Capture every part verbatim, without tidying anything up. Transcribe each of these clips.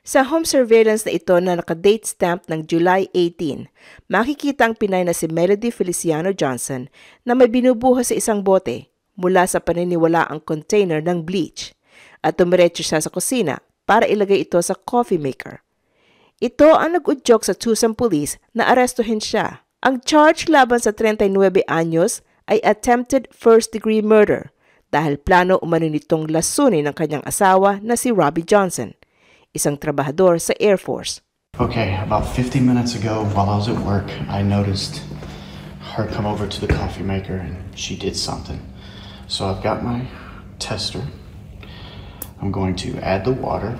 Sa home surveillance na ito na naka-date stamp ng July eighteenth, makikita ang Pinay na si Melody Feliciano Johnson na may binubuhos sa isang bote mula sa paniniwalaang container ng bleach at tumiretso siya sa kusina para ilagay ito sa coffee maker. Ito ang nag-udyok sa Tucson Police na arestuhin siya. Ang charge laban sa thirty-nine anyos ay attempted first-degree murder dahil plano umano nitong lasunin ng kanyang asawa na si Robbie Johnson, isang trabahador sa Air Force. Okay, about fifty minutes ago while I was at work, I noticed her come over to the coffee maker and she did something. So I've got my tester. I'm going to add the water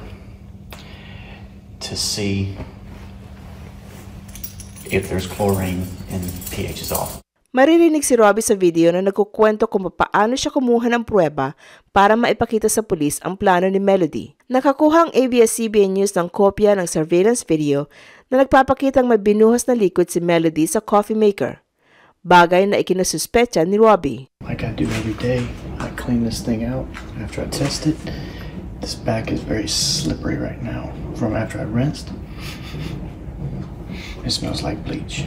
to see if there's chlorine and pH is off. Maririnig si Robbie sa video na nagkukwento kung paano siya kumuha ng pruweba para maipakita sa pulis ang plano ni Melody. Nakakuha ang A B S C B N News ng kopya ng surveillance video na nagpapakitang may binuhos na liquid si Melody sa coffee maker, bagay na ikinususpecha ni Robbie. Like I do every day, I clean this thing out after I test it. This bag is very slippery right now from after I rinsed. It smells like bleach.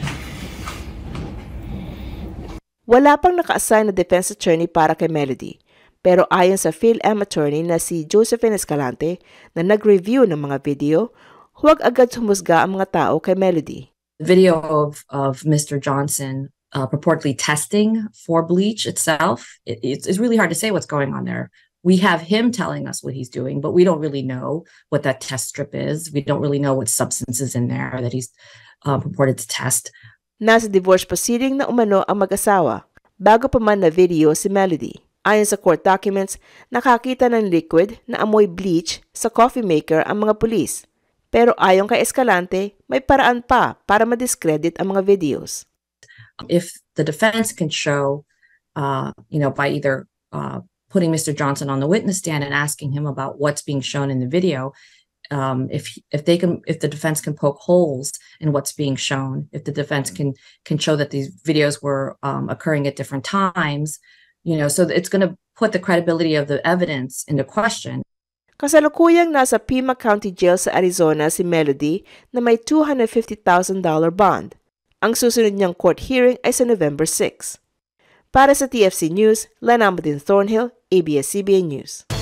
Wala pang naka-assign na defense attorney para kay Melody, pero ayon sa PhilAm attorney na si Josephine Escalante na nag-review ng mga video, huwag agad humusga ang mga tao kay Melody. The video of, of Mister Johnson uh, purportedly testing for bleach itself, it, it's, it's really hard to say what's going on there. We have him telling us what he's doing, but we don't really know what that test strip is. We don't really know what substances in there that he's uh, purported to test. Nasa divorce proceeding na umano ang mag-asawa bago pa man na video si Melody. Ayon sa court documents, nakakita ng liquid na amoy bleach sa coffee maker ang mga pulis. Pero ayon kay Escalante, may paraan pa para ma-discredit ang mga videos. If the defense can show, uh, you know, by either uh, putting Mister Johnson on the witness stand and asking him about what's being shown in the video, Um, if if they can, if the defense can poke holes in what's being shown, if the defense can can show that these videos were um, occurring at different times, you know, so it's going to put the credibility of the evidence into question. Kasalukuyang nasa Pima County Jail sa Arizona si Melody na may two hundred fifty thousand dollars bond. Ang susunod niyang court hearing ay sa November sixth. Para sa T F C News, Lana Amadin Thornhill, A B S C B N News.